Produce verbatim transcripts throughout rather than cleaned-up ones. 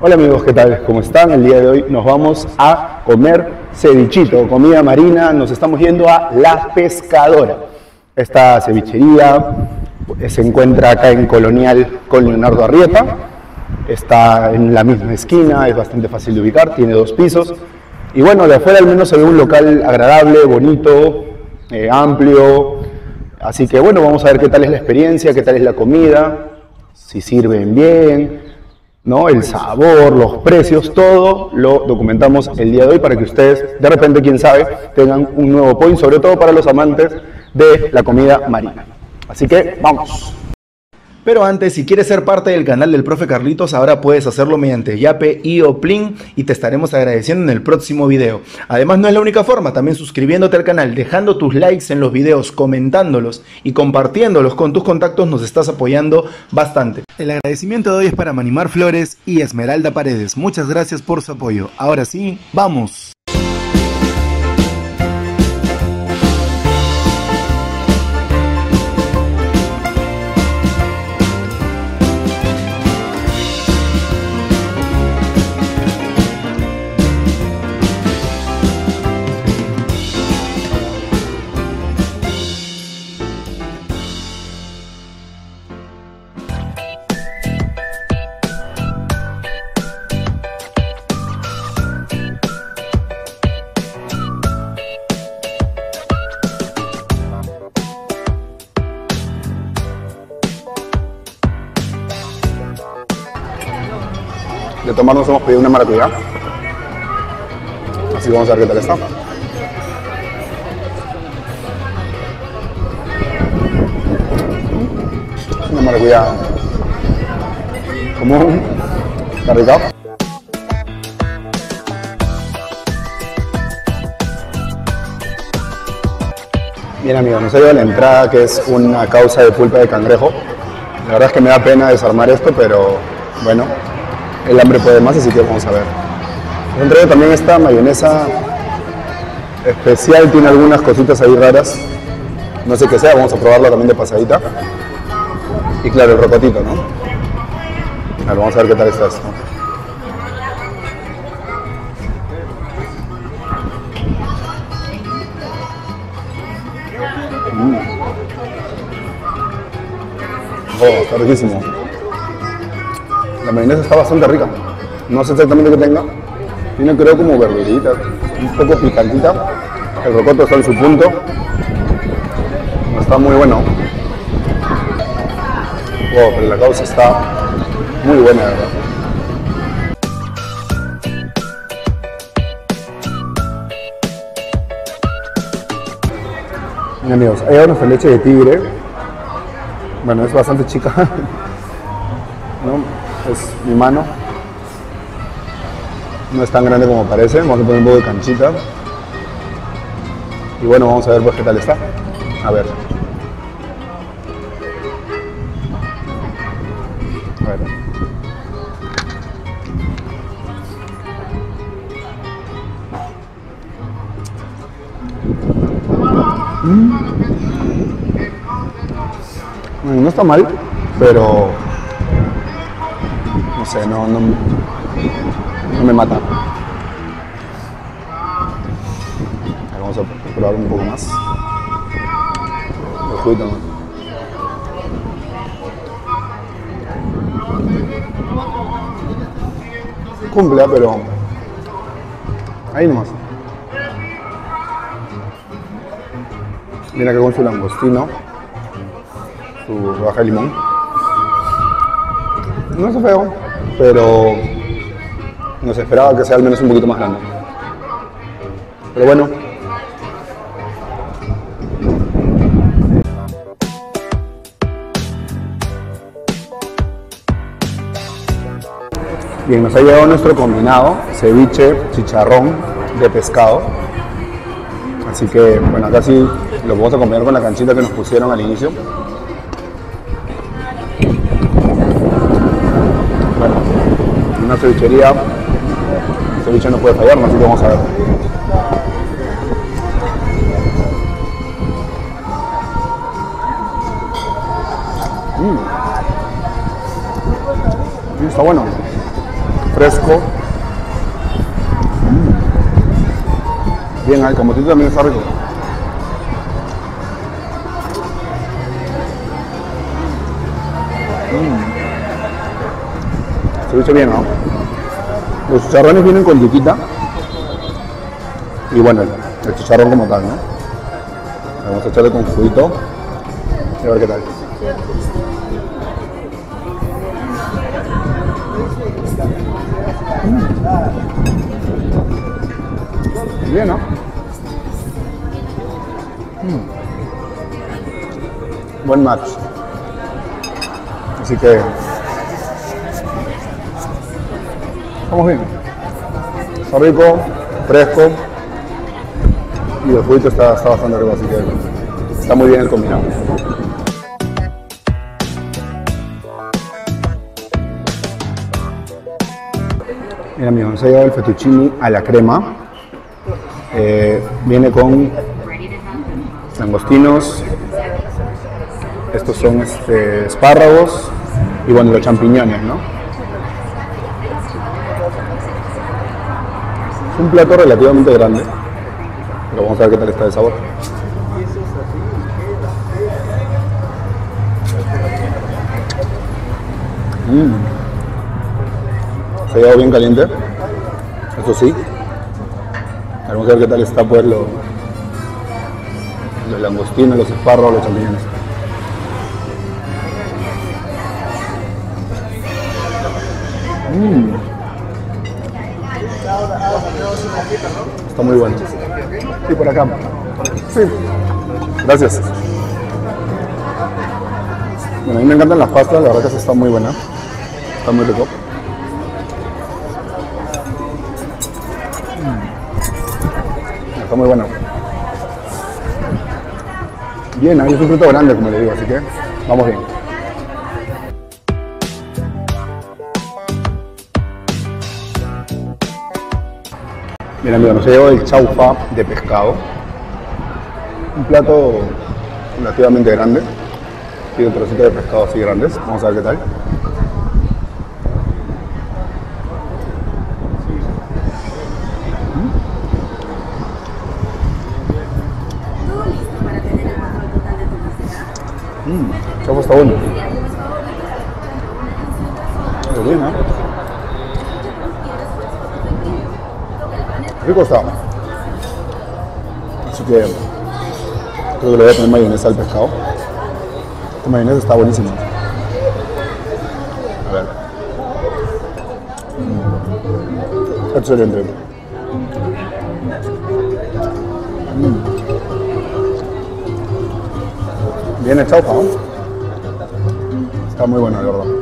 Hola amigos, ¿qué tal? ¿Cómo están? El día de hoy nos vamos a comer cevichito, comida marina. Nos estamos yendo a La Pescadora. Esta cevichería se encuentra acá en Colonial con Leonardo Arrieta. Está en la misma esquina, es bastante fácil de ubicar, tiene dos pisos. Y bueno, de afuera al menos se ve un local agradable, bonito, eh, amplio. Así que bueno, vamos a ver qué tal es la experiencia, qué tal es la comida, si sirven bien, ¿no? El sabor, los precios, todo lo documentamos el día de hoy para que ustedes, de repente, quién sabe, tengan un nuevo point, sobre todo para los amantes de la comida marina. Así que, vamos. Pero antes, si quieres ser parte del canal del Profe Carlitos, ahora puedes hacerlo mediante Yape y o Plin y te estaremos agradeciendo en el próximo video. Además, no es la única forma, también suscribiéndote al canal, dejando tus likes en los videos, comentándolos y compartiéndolos con tus contactos nos estás apoyando bastante. El agradecimiento de hoy es para Manimar Flores y Esmeralda Paredes. Muchas gracias por su apoyo. Ahora sí, ¡vamos! De tomar nos hemos pedido una maracuyá. Así que vamos a ver qué tal está. Una maracuyá común, está rica. Bien amigos, nos ha llegado la entrada, que es una causa de pulpa de cangrejo. La verdad es que me da pena desarmar esto, pero bueno, el hambre puede más, así que vamos a ver. Dentro de también esta mayonesa especial, tiene algunas cositas ahí raras. No sé qué sea, vamos a probarla también de pasadita. Y claro, el rocotito, ¿no? A ver, vamos a ver qué tal está esto. Mm. Oh, está riquísimo. La mayonesa está bastante rica. No sé exactamente qué tenga. Tiene, creo, como verdurita, un poco picantita. El rocoto está en su punto. Está muy bueno. Wow, pero la causa está muy buena, de verdad. Bien, amigos, hay ahora nuestra leche de tigre. Bueno, es bastante chica. ¿No? Es mi mano, no es tan grande como parece. Vamos a poner un poco de canchita y bueno, vamos a ver pues qué tal está. A ver, a ver. Mm. Bueno, no está mal, pero no sé, no, no, no me mata. Ahora vamos a probar un poco más. El juguito, ¿no? Cumple, pero ahí nomás. Mira que con su langostino, su rodaja de limón. No es feo, pero nos esperaba que sea al menos un poquito más grande. Pero bueno. Bien, nos ha llegado nuestro combinado, ceviche, chicharrón de pescado. Así que, bueno, acá sí lo vamos a combinar con la canchita que nos pusieron al inicio. Bueno, una cevichería, el ceviche no puede fallar, así que vamos a ver. Mm. Está bueno. fresco. Mm. Bien, el camotito también está rico. Mm. Ceviche bien, ¿no? Los chicharrones vienen con yuquita. Y bueno, el, el chicharrón como tal, ¿no? Vamos a echarle con juguito y a ver qué tal. Mm. Bien, ¿no? Mm. Buen match. Así que estamos bien. Está rico, fresco. Y el juguito está, está bastante rico, así que está muy bien el combinado. Mira amigos, nos ha llegado el fettuccine a la crema. Eh, viene con langostinos, estos son este, espárragos y bueno, los champiñones, ¿no? Es un plato relativamente grande, pero vamos a ver qué tal está de sabor. Mm. Se ha llegado bien caliente, eso sí. Vamos a ver qué tal está pues lo, los langostinos, los espárragos, los champiñones. Mm. Está muy bueno. Sí, por acá. Sí. Gracias. Bueno, a mí me encantan las pastas, la verdad que esta está muy buena. Está muy rico. Está muy bueno. Bien, ahí es un plato grande, como le digo, así que vamos bien. Bien amigos, nos ha llegado el chaufa de pescado. Un plato relativamente grande. Tiene trocitos de pescado así grandes. Vamos a ver qué tal. Mmm, el chaufa está bueno. Está bien, ¿eh? Rico está. Así que creo que le voy a poner mayonesa al pescado. Esta mayonesa está buenísima. A ver. Mm. Excelente. Mm. Bien el chaufa, ¿no? Está muy bueno, de verdad.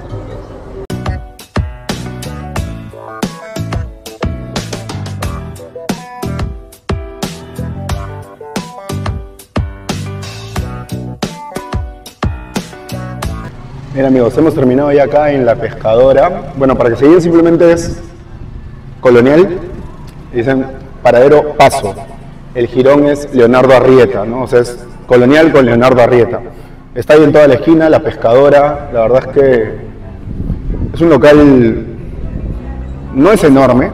Bien amigos, hemos terminado ya acá en La Pescadora. Bueno, para que se guíen simplemente es Colonial, dicen Paradero Paso. El jirón es Leonardo Arrieta, ¿no? O sea, es Colonial con Leonardo Arrieta. Está ahí en toda la esquina, La Pescadora. La verdad es que es un local, no es enorme,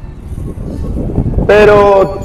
pero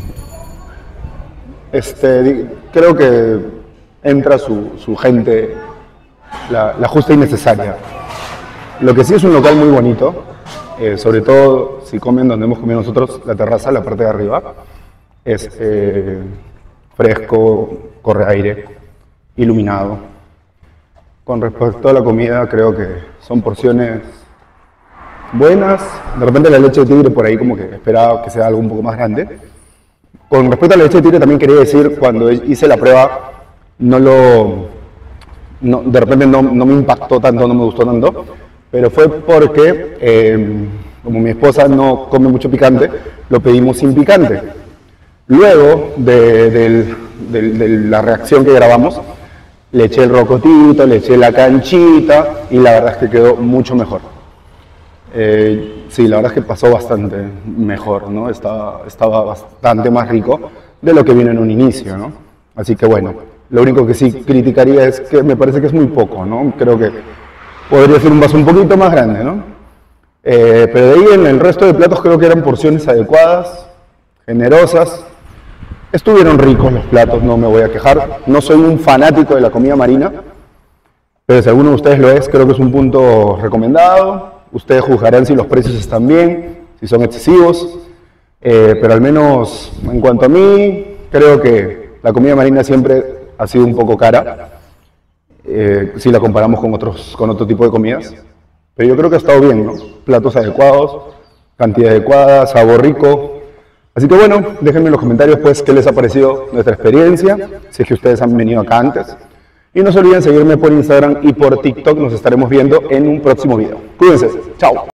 este, creo que entra su, su gente, la, la justa y necesaria. Lo que sí es un local muy bonito, eh, sobre todo si comen donde hemos comido nosotros, la terraza, la parte de arriba, es eh, fresco, corre aire, iluminado. Con respecto a la comida, creo que son porciones buenas. De repente la leche de tigre por ahí como que esperaba que sea algo un poco más grande. Con respecto a la leche de tigre también quería decir, cuando hice la prueba, no lo... No, de repente no, no me impactó tanto, no me gustó tanto, pero fue porque, eh, como mi esposa no come mucho picante, lo pedimos sin picante. Luego de, de, de, de la reacción que grabamos, le eché el rocotito, le eché la canchita y la verdad es que quedó mucho mejor. Eh, sí, la verdad es que pasó bastante mejor, ¿no? Estaba, estaba bastante más rico de lo que vino en un inicio, ¿no? Así que bueno. Lo único que sí criticaría es que me parece que es muy poco, ¿no? Creo que podría ser un vaso un poquito más grande, ¿no? Eh, pero de ahí en el resto de platos creo que eran porciones adecuadas, generosas. Estuvieron ricos los platos, no me voy a quejar. No soy un fanático de la comida marina, pero si alguno de ustedes lo es, creo que es un punto recomendado. Ustedes juzgarán si los precios están bien, si son excesivos. Eh, pero al menos en cuanto a mí, creo que la comida marina siempre ha sido un poco cara, eh, si la comparamos con, otros, con otro tipo de comidas. Pero yo creo que ha estado bien, ¿no? Platos adecuados, cantidad adecuada, sabor rico. Así que bueno, déjenme en los comentarios pues qué les ha parecido nuestra experiencia, si es que ustedes han venido acá antes. Y no se olviden seguirme por Instagram y por TikTok, nos estaremos viendo en un próximo video. Cuídense, chao.